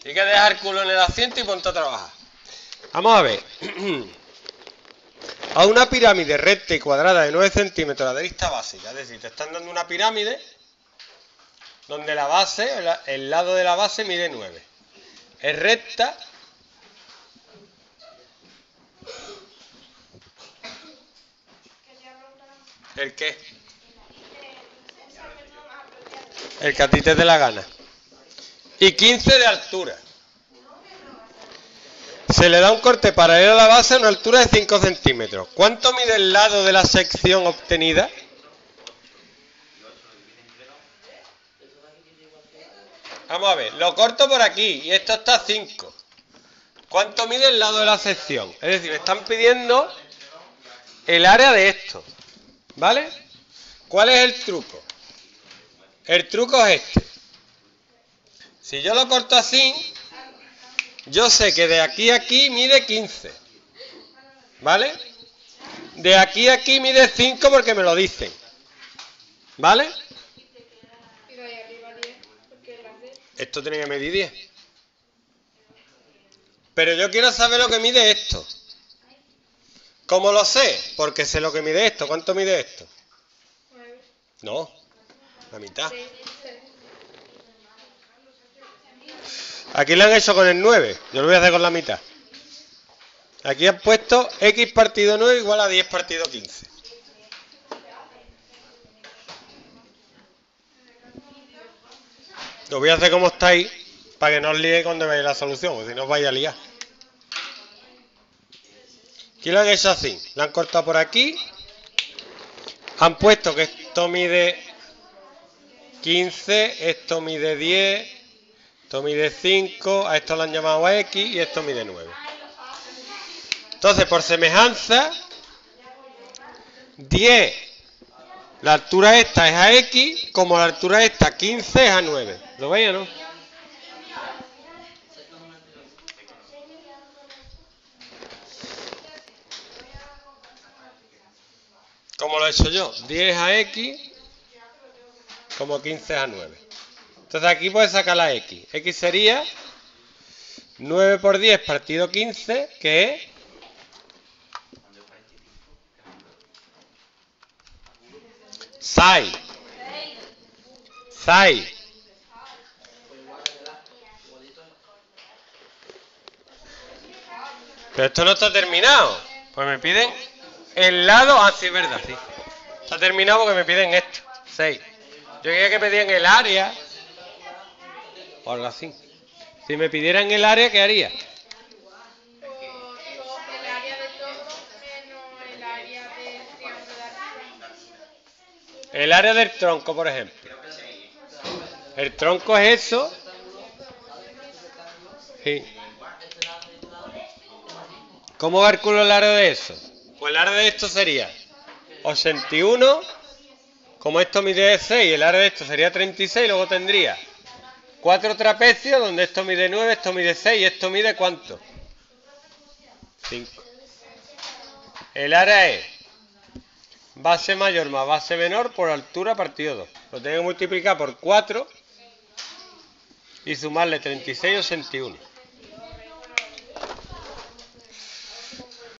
Así que deja el culo en el asiento y ponte a trabajar. Vamos a ver. A una pirámide recta y cuadrada de 9 centímetros de arista básica. Es decir, te están dando una pirámide donde la base, el lado de la base mide 9. Es recta. ¿El qué? El que a ti te dé la gana. Y 15 de altura. Se le da un corte paralelo a la base a una altura de 5 centímetros. ¿Cuánto mide el lado de la sección obtenida? Vamos a ver, lo corto por aquí y esto está a 5. ¿Cuánto mide el lado de la sección? Es decir, me están pidiendo el área de esto. ¿Vale? ¿Cuál es el truco? El truco es este. Si yo lo corto así, yo sé que de aquí a aquí mide 15. ¿Vale? De aquí a aquí mide 5 porque me lo dicen. ¿Vale? Esto tiene que medir 10. Pero yo quiero saber lo que mide esto. ¿Cómo lo sé? Porque sé lo que mide esto. ¿Cuánto mide esto? No, la mitad. Aquí lo han hecho con el 9. Yo lo voy a hacer con la mitad. Aquí han puesto x partido 9 igual a 10 partido 15. Lo voy a hacer como está ahí, para que no os liéis cuando veáis la solución, porque si no os vais a liar. Aquí lo han hecho así. Lo han cortado por aquí. Han puesto que esto mide 15, esto mide 10, esto mide 5, a esto lo han llamado x y esto mide 9. Entonces, por semejanza, 10, la altura esta es a x, como la altura esta 15 es a 9. ¿Lo veis o no? ¿Cómo lo he hecho yo? 10 a x, como 15 es a 9. Entonces aquí puedes sacar la x. X sería 9 por 10 partido 15, que es 6. Pero esto no está terminado. Pues me piden el lado. Ah, sí, es verdad, sí. Está terminado porque me piden esto. 6. Yo quería que pedían el área. O algo así. Si me pidieran el área, ¿qué haría? El área del tronco, por ejemplo. El tronco es eso. Sí. ¿Cómo calculo el área de eso? Pues el área de esto sería 81. Como esto mide 6, el área de esto sería 36. Luego tendría 4 trapecios donde esto mide 9, esto mide 6 y esto mide ¿cuánto? 5. El área es base mayor más base menor por altura partido 2. Lo tengo que multiplicar por 4 y sumarle 36 o 81.